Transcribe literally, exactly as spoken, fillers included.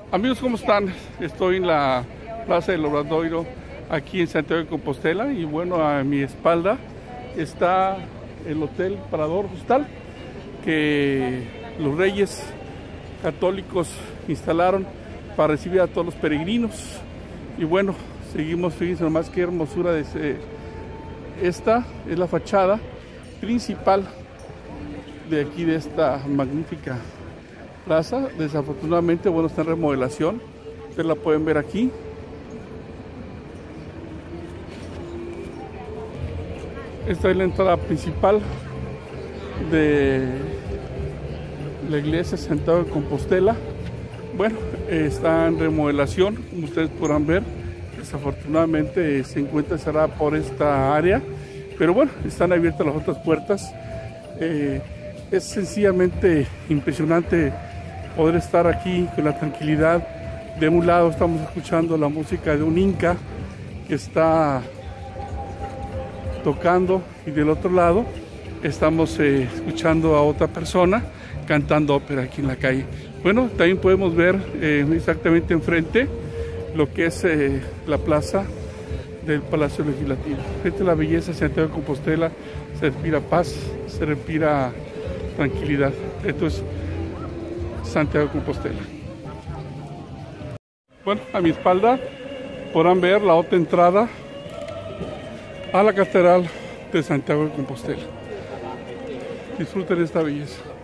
Amigos, ¿cómo están? Estoy en la Plaza del Obradoiro, aquí en Santiago de Compostela, y bueno, a mi espalda está el Hotel Parador Hostal que los reyes católicos instalaron para recibir a todos los peregrinos. Y bueno, seguimos, fíjense nomás qué hermosura de ese. Esta es la fachada principal de aquí, de esta magnífica plaza. Desafortunadamente, bueno, está en remodelación. Ustedes la pueden ver aquí. Esta es la entrada principal de la iglesia de Santiago de Compostela. Bueno, está en remodelación, como ustedes podrán ver. Desafortunadamente se encuentra cerrada por esta área, pero bueno, están abiertas las otras puertas. Eh, es sencillamente impresionante poder estar aquí con la tranquilidad. De un lado estamos escuchando la música de un inca que está tocando, y del otro lado estamos eh, escuchando a otra persona cantando ópera aquí en la calle. Bueno, también podemos ver eh, exactamente enfrente lo que es eh, la plaza del Palacio Legislativo. Esta es la belleza de Santiago de Compostela. Se respira paz, se respira tranquilidad. Esto es Santiago de Compostela. Bueno, a mi espalda podrán ver la otra entrada a la Catedral de Santiago de Compostela. Disfruten esta belleza.